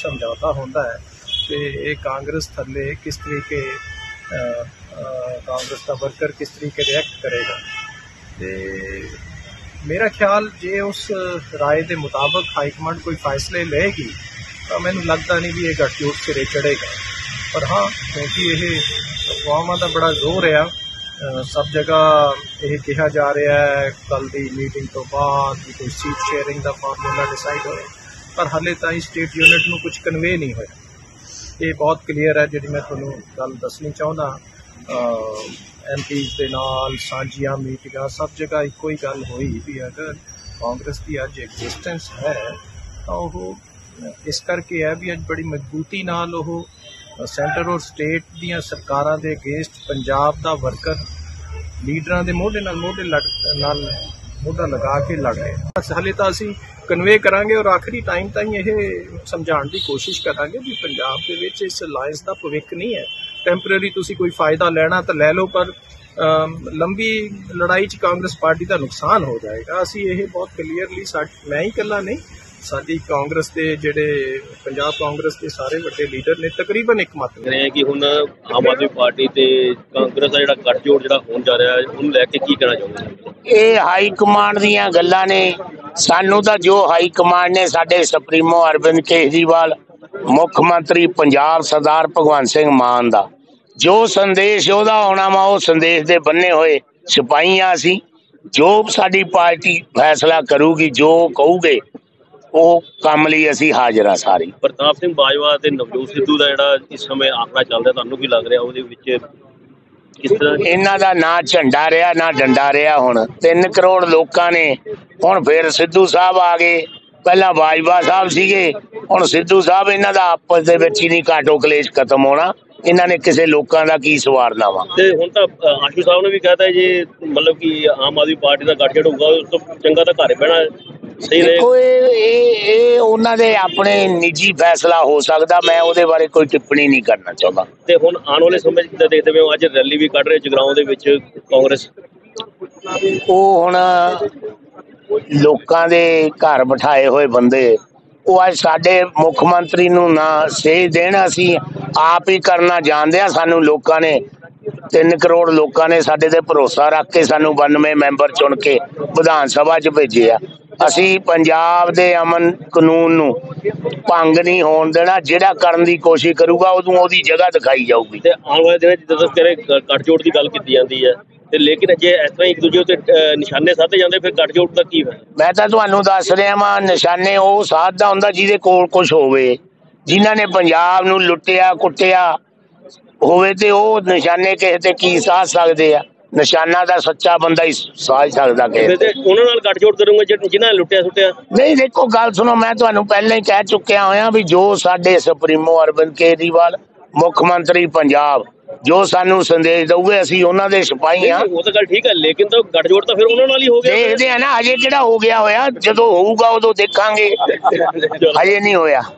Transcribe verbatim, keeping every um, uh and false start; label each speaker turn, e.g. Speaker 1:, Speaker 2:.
Speaker 1: समझौता होता है तो ये कांग्रेस थले किस तरीके कांग्रेस का वर्कर किस तरीके रिएक्ट करेगा। तो मेरा ख्याल जे उस राय के मुताबिक हाईकमांड कोई फैसले लेगी तो मैनू लगता नहीं भी ये गठजोड़ सिरे चढ़ेगा। पर हाँ, क्योंकि ये अफवाहों का बड़ा जोर है, सब जगह ये कहा जा रहा है कल की मीटिंग तो बाद भी कोई सीट शेयरिंग का फार्मूला डिसाइड हो, पर हाले ताईं स्टेट यूनिट में कुछ कन्वे नहीं होया। ये बहुत क्लीयर है जी मैं थोनू गल दसनी चाहता। एम पीज़ के नाल सांझियां मीटिंगां सब जगह एको ही गल हुई भी अगर कांग्रेस की अज एग्जिस्टेंस है तो वह इस करके है भी अज बड़ी मजबूती नाल वह सेंटर और स्टेट दियां सरकारां दे अगेंस्ट पंजाब दा वर्कर लीडरां दे मोढे नाल मोढे लड़ नाल मोढा लगा के लड़ रहे। हाले तो असीं कन्वे करांगे और आखिरी टाइम ताईं यह समझाउण की कोशिश करांगे भी पंजाब दे विच इस अलायंस का भविख नहीं है। टैंपरेरी तुसीं कोई फायदा लैना तो लै लो, पर लंबी लड़ाई च कांग्रेस पार्टी का नुकसान हो जाएगा। असीं यह बहुत क्लीयरली मैं ही कला नहीं, साडी कांग्रेस के जिहड़े पंजाब कांग्रेस के सारे वड्डे लीडर ने तकरीबन एक मत
Speaker 2: ने कि हुण आम आदमी पार्टी ते कांग्रेस का जिहड़ा गठजोड़ जिहड़ा होण जा रहा है उहनूं लैके की कहना चाहुंदे?
Speaker 3: ये हाई कमांड दीयां गल्लां ने। सानू तां जो हाई कमांड ने साडे सुप्रीमो अरविंद केजरीवाल मुख मंत्री पंजाब सरदार भगवंत सिंह मान दा जो संदेश ओहदा आउणा वा उह संदेश दे बन्ने होए सिपाही आ असीं। जो साडी पार्टी फैसला करूगी जो कहूगे ਉਹ ਕੰਮ ਲਈ ਅਸੀਂ ਹਾਜ਼ਰ ਆ ਸਾਰੀ।
Speaker 2: ਪ੍ਰਤਾਪ ਸਿੰਘ ਬਾਜਵਾ ਤੇ ਨਵਜੋਤ ਸਿੱਧੂ ਦਾ ਜਿਹੜਾ ਇਸ ਸਮੇਂ ਆંકੜਾ ਚੱਲ ਰਿਹਾ, ਤੁਹਾਨੂੰ ਕੀ ਲੱਗ ਰਿਹਾ ਉਹਦੇ ਵਿੱਚ ਕਿਸ ਤਰ੍ਹਾਂ
Speaker 3: ਇਹਨਾਂ ਦਾ ਨਾ ਝੰਡਾ ਰਿਹਾ ਨਾ ਡੰਡਾ ਰਿਹਾ। ਹੁਣ ਤਿੰਨ ਕਰੋੜ ਲੋਕਾਂ ਨੇ ਹੁਣ ਫਿਰ ਸਿੱਧੂ ਸਾਹਿਬ ਆ ਗਏ, ਪਹਿਲਾਂ ਬਾਜਵਾ ਸਾਹਿਬ ਸੀਗੇ, ਹੁਣ ਸਿੱਧੂ ਸਾਹਿਬ। ਇਹਨਾਂ ਦਾ ਆਪਸ ਦੇ ਵਿੱਚ ਹੀ ਨਹੀਂ ਕਾਟੋ ਕਲੇਸ਼ ਖਤਮ ਹੋਣਾ। ਇਹਨਾਂ ਨੇ ਕਿਸੇ ਲੋਕਾਂ ਦਾ ਕੀ ਸਵਾਰਨਾ ਵਾ।
Speaker 2: ਤੇ ਹੁਣ ਤਾਂ ਆਸ਼ੂ ਸਾਹਿਬ ਨੇ ਵੀ ਕਹਿਤਾ ਜੇ ਮਤਲਬ ਕਿ ਆਮ ਆਦਮੀ ਪਾਰਟੀ ਦਾ ਗੱਠਜੋੜ ਹੋਊਗਾ ਉਸ ਤੋਂ ਚੰਗਾ ਤਾਂ ਘਰ ਬਹਿਣਾ ਸਹੀ
Speaker 3: ਦੇਖੋ ਇਹ ਇਹ ਇਹ ਉਹਨਾਂ ਦੇ ਆਪਣੇ ਨਿੱਜੀ ਫੈਸਲਾ ਹੋ ਸਕਦਾ, ਮੈਂ ਉਹਦੇ ਬਾਰੇ ਕੋਈ ਟਿੱਪਣੀ ਨਹੀਂ ਕਰਨਾ ਚਾਹੁੰਦਾ।
Speaker 2: ਤੇ ਹੁਣ ਆਉਣ ਵਾਲੇ ਸਮੇਂ 'ਚ ਕਿੱਦਾਂ ਦੇਖਦੇ ਹੋ? ਅੱਜ ਰੈਲੀ ਵੀ ਕੱਢ ਰਹੇ ਜਗਰਾਉਂ ਦੇ ਵਿੱਚ ਕਾਂਗਰਸ,
Speaker 3: ਉਹ ਹੁਣ ਲੋਕਾਂ ਦੇ ਘਰ ਬਿਠਾਏ ਹੋਏ ਬੰਦੇ ਉਹ ਅੱਜ ਸਾਡੇ ਮੁੱਖ ਮੰਤਰੀ ਨੂੰ ਨਾ ਸੇਧ ਦੇਣ। ਅਸੀਂ ਆਪ ਹੀ ਕਰਨਾ ਜਾਣਦੇ ਆ। ਸਾਨੂੰ ਲੋਕਾਂ ਨੇ ਤਿੰਨ ਕਰੋੜ ਲੋਕਾਂ ਨੇ ਸਾਡੇ ਤੇ ਭਰੋਸਾ ਰੱਖ ਕੇ ਸਾਨੂੰ ਬਾਨਵੇਂ ਮੈਂਬਰ ਚੁਣ ਕੇ ਵਿਧਾਨ ਸਭਾ 'ਚ ਭੇਜੇ ਆ। ਅਸੀਂ ਪੰਜਾਬ ਦੇ ਅਮਨ ਕਾਨੂੰਨ ਨੂੰ ਭੰਗ ਨਹੀਂ ਹੋਣ ਦੇਣਾ। ਜਿਹੜਾ ਕਰਨ ਦੀ ਕੋਸ਼ਿਸ਼ ਕਰੂਗਾ ਉਦੋਂ ਉਹਦੀ ਜਗ੍ਹਾ ਦਿਖਾਈ ਜਾਊਗੀ।
Speaker 2: ਤੇ ਆਉਣ ਵਾਲੇ ਦਿਨਾਂ 'ਚ ਜਦੋਂ ਤੇਰੇ ਗੱਠਜੋੜ ਦੀ ਗੱਲ ਕੀਤੀ ਜਾਂਦੀ ਹੈ ਤੇ ਲੇਕਿਨ ਜੇ ਇਸ ਤਰ੍ਹਾਂ ਇੱਕ ਦੂਜੇ ਉੱਤੇ ਨਿਸ਼ਾਨੇ ਸਾਧੇ ਜਾਂਦੇ ਫਿਰ ਗੱਠਜੋੜ ਦਾ ਕੀ ਹੈ?
Speaker 3: ਮੈਂ ਤਾਂ ਤੁਹਾਨੂੰ ਦੱਸ ਰਿਹਾ ਵਾਂ, ਨਿਸ਼ਾਨੇ ਉਹ ਸਾਧਦਾ ਹੁੰਦਾ ਜਿਹਦੇ ਕੋਲ ਕੁਛ ਹੋਵੇ, ਜਿਨ੍ਹਾਂ ਨੇ ਪੰਜਾਬ ਨੂੰ ਲੁੱਟਿਆ ਕੁੱਟਿਆ ਹੋਵੇ ਤੇ ਉਹ ਨਿਸ਼ਾਨੇ ਕਿਸੇ ਤੇ ਕੀ ਸਾਧ ਸਕਦੇ ਆ। ਨਿਸ਼ਾਨਾ ਦਾ ਸੱਚਾ ਬੰਦਾ ਹੀ ਸਾਜ ਸਕਦਾ ਕਿਸੇ ਤੇ।
Speaker 2: ਉਹਨਾਂ ਨਾਲ ਗੱਠਜੋੜ ਕਰੂੰਗਾ ਜਿਨ੍ਹਾਂ ਨੇ ਲੁੱਟਿਆ ਸੁੱਟਿਆ?
Speaker 3: ਨਹੀਂ, ਦੇਖੋ ਗੱਲ ਸੁਣੋ, ਮੈਂ ਤੁਹਾਨੂੰ ਪਹਿਲਾਂ ਹੀ ਕਹਿ ਚੁੱਕਿਆ ਹੋਇਆ ਵੀ ਜੋ ਸਾਡੇ ਸੁਪਰੀਮੋ ਅਰਵਿੰਦ ਕੇਜਰੀਵਾਲ ਮੁੱਖ ਮੰਤਰੀ ਪੰਜਾਬ ਜੋ ਸਾਨੂੰ ਸੰਦੇਸ਼ ਦਊਗੇ ਅਸੀਂ ਉਹਨਾਂ ਦੇ ਸਿਪਾਹੀ ਆ।
Speaker 2: ਉਹ ਤਾਂ ਗੱਲ ਠੀਕ ਹੈ, ਲੇਕਿਨ ਤਾਂ ਗੱਠਜੋੜ ਤਾਂ ਫਿਰ ਉਹਨਾਂ ਨਾਲ ਹੀ ਹੋ ਗਿਆ।
Speaker 3: ਦੇਖਦੇ ਆ ਨਾ, ਅਜੇ ਕਿਹੜਾ ਹੋ ਗਿਆ ਹੋਇਆ, ਜਦੋਂ ਹੋਊਗਾ ਉਦੋਂ ਦੇਖਾਂਗੇ, ਹਜੇ ਨਹੀਂ ਹੋਇਆ।